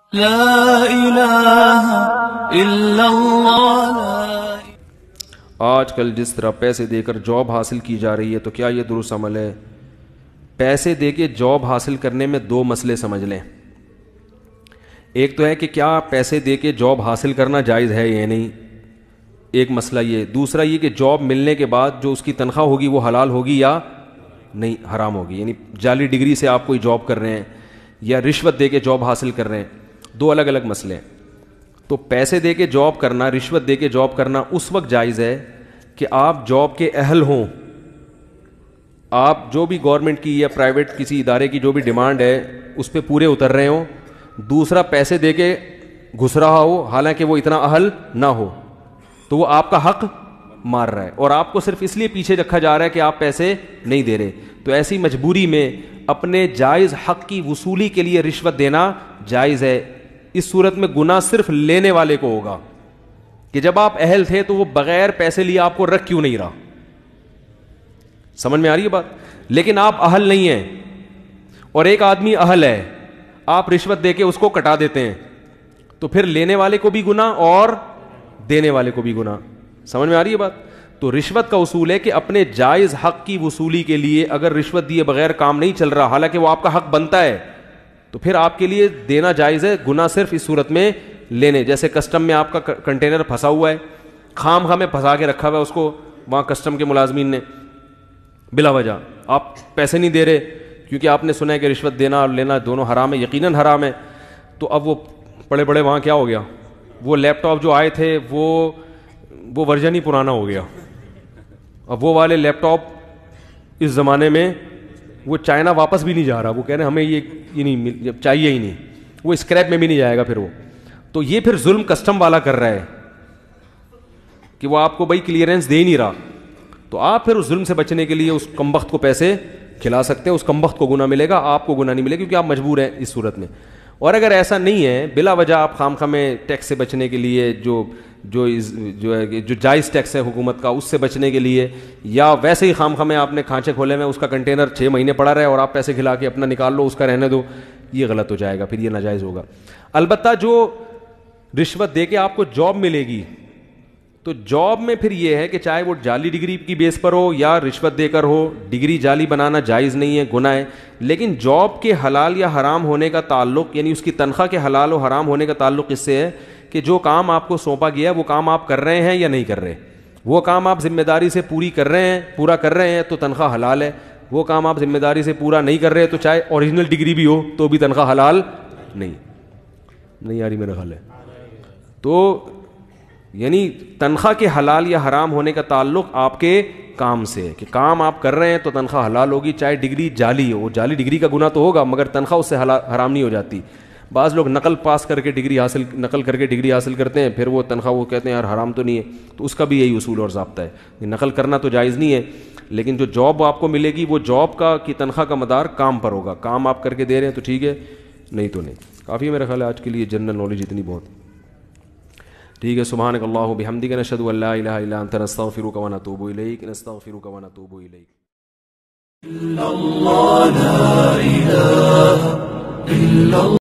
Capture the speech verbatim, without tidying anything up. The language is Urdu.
لا الہ الا اللہ۔ آج کل جس طرح پیسے دے کر جاب حاصل کی جا رہی ہے تو کیا یہ درست عمل ہے؟ پیسے دے کے جاب حاصل کرنے میں دو مسئلے سمجھ لیں۔ ایک تو ہے کہ کیا پیسے دے کے جاب حاصل کرنا جائز ہے یا نہیں، ایک مسئلہ یہ۔ دوسرا یہ کہ جاب ملنے کے بعد جو اس کی تنخواہ ہوگی وہ حلال ہوگی یا نہیں، حرام ہوگی، یعنی جعلی ڈگری سے آپ کوئی جاب کر رہے ہیں یا رشوت دے کے جاب حاصل کر رہے ہیں، دو الگ الگ مسئلے ہیں۔ تو پیسے دے کے جاب کرنا، رشوت دے کے جاب کرنا اس وقت جائز ہے کہ آپ جاب کے اہل ہوں، آپ جو بھی گورنمنٹ کی یا پرائیویٹ کسی ادارے کی جو بھی ڈیمانڈ ہے اس پہ پورے اتر رہے ہوں۔ دوسرا پیسے دے کے گھس رہا ہو حالانکہ وہ اتنا اہل نہ ہو، تو وہ آپ کا حق مار رہا ہے اور آپ کو صرف اس لیے پیچھے رکھا جا رہا ہے کہ آپ پیسے نہیں دے رہے۔ تو ایسی مجبوری میں اپنے جائز حق کی وصولی کے لیے رشوت دینا جائز ہے۔ اس صورت میں گناہ صرف لینے والے کو ہوگا کہ جب آپ اہل تھے تو وہ بغیر پیسے لیے آپ کو رکھ کیوں نہیں رہا۔ سمجھ میں آ رہی ہے بات؟ لیکن آپ اہل نہیں ہیں اور ایک آدمی اہل ہے، آپ رشوت دے کے اس کو کٹا دیتے ہیں، تو پھر لینے والے کو بھی گناہ اور دینے والے کو بھی گناہ۔ سمجھ میں آ رہی ہے بات؟ تو رشوت کا اصول ہے کہ اپنے جائز حق کی وصولی کے لیے اگر رشوت دیے بغیر کام نہیں چل رہا حالانکہ وہ آپ کا حق بنتا ہے تو پھر آپ کے لیے دینا جائز ہے، گناہ صرف اس صورت میں لینے۔ جیسے کسٹم میں آپ کا کنٹینر پھنسا ہوا ہے، خام خواہ میں پھنسا کے رکھا ہوا ہے اس کو وہاں کسٹم کے ملازمین نے بلا وجہ، آپ پیسے نہیں دے رہے کیونکہ آپ نے سنا ہے کہ رشوت دینا اور لینا دونوں حرام ہے، یقیناً حرام ہے۔ تو اب وہ پڑے پڑے وہاں کیا ہو گیا، وہ لیپ ٹاپ جو آئے تھے وہ وہ ورژن ہی پرانا ہو گیا۔ اب وہ والے لیپ ٹاپ اس زمانے میں وہ چائنا واپس بھی نہیں جا رہا، وہ کہہ رہے ہیں ہمیں یہ یہ نہیں چاہیے ہی نہیں، وہ اسکریپ میں بھی نہیں جائے گا پھر وہ۔ تو یہ پھر ظلم کسٹم والا کر رہا ہے کہ وہ آپ کو بھائی کلیئرنس دے ہی نہیں رہا، تو آپ پھر اس ظلم سے بچنے کے لیے اس کمبخت کو پیسے کھلا سکتے ہیں، اس کمبخت کو گناہ ملے گا، آپ کو گناہ نہیں ملے گا کیونکہ آپ مجبور ہیں اس صورت میں۔ اور اگر ایسا نہیں ہے، بلا وجہ آپ خام خواہ میں ٹیکس سے بچنے کے لیے جو جو جو ہے جو جائز ٹیکس ہے حکومت کا اس سے بچنے کے لیے، یا ویسے ہی خام خواہ میں آپ نے کھانچے کھولے میں اس کا کنٹینر چھ مہینے پڑا رہے اور آپ پیسے کھلا کے اپنا نکال لو، اس کا رہنے دو، یہ غلط ہو جائے گا، پھر یہ ناجائز ہوگا۔ البتہ جو رشوت دے کے آپ کو جاب ملے گی تو جاب میں پھر یہ ہے کہ چاہے وہ جعلی ڈگری کی بیس پر ہو یا رشوت دے کر ہو، ڈگری جعلی بنانا جائز نہیں ہے، گناہ ہے۔ لیکن جاب کے حلال یا حرام ہونے کا تعلق، یعنی اس کی تنخواہ کے حلال و حرام ہونے کا تعلق اس سے ہے کہ جو کام آپ کو سونپا گیا وہ کام آپ کر رہے ہیں یا نہیں کر رہے۔ وہ کام آپ ذمہ داری سے پوری کر رہے ہیں پورا کر رہے ہیں تو تنخواہ حلال ہے، وہ کام آپ ذمہ داری سے پورا نہیں کر رہے تو چاہے اوریجنل ڈگری بھی ہو تو بھی تنخواہ حلال نہیں نہیں آ رہی میرا خیال ہے۔ تو یعنی تنخواہ کے حلال یا حرام ہونے کا تعلق آپ کے کام سے ہے کہ کام آپ کر رہے ہیں تو تنخواہ حلال ہوگی، چاہے ڈگری جعلی ہو۔ جعلی ڈگری کا گناہ تو ہوگا مگر تنخواہ اس سے حرام نہیں ہو جاتی۔ بعض لوگ نقل پاس کر کے ڈگری حاصل نقل کر کے ڈگری حاصل کرتے ہیں، پھر وہ تنخواہ وہ کہتے ہیں یار حرام تو نہیں ہے، تو اس کا بھی یہی اصول اور ضابطہ ہے، نقل کرنا تو جائز نہیں ہے، لیکن جو جاب آپ کو ملے گی وہ جاب کا کی تنخواہ کا مدار کام پر ہوگا، کام آپ کر کے دے رہے ہیں تو ٹھیک ہے، نہیں تو نہیں۔ کافی ہے میرا خیال ہے آج کے لیے جنرل نالج اتنی بہت ٹھیک ہے۔ سبحانک اللہم بحمدک نشہد ان لا الہ الا انت نستغفرک و نتوب الیک نستغفرک و نتوب الیک۔ اللہ لا الہ الا اللہ